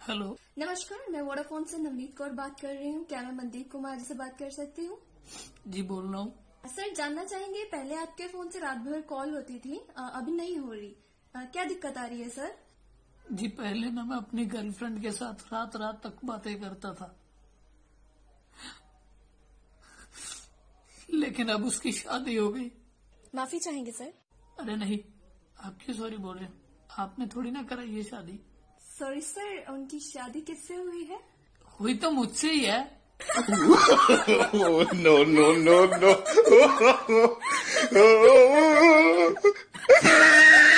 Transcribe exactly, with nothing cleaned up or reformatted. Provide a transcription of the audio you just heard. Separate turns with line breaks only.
Hello.
नमस्कार, मैं Vodafone से नवनीत कौर बात कर रही हूँ। क्या मैं मनदीप कुमार से बात कर सकती हूँ?
जी बोल रहा हूँ।
सर, जानना चाहेंगे, पहले आपके फोन से रात भर कॉल होती थी, अभी नहीं हो रही, क्या दिक्कत आ रही है सर?
जी पहले ना मैं अपनी गर्लफ्रेंड के साथ रात रात तक बातें करता था, लेकिन अब उसकी शादी हो गई।
माफी चाहेंगे सर?
अरे नहीं, आप क्यों सॉरी बोल रहे हैं? आपने थोड़ी ना कराई ये शादी।
सॉरी सर, उनकी शादी किससे हुई है?
हुई तो मुझसे ही है।
No no no no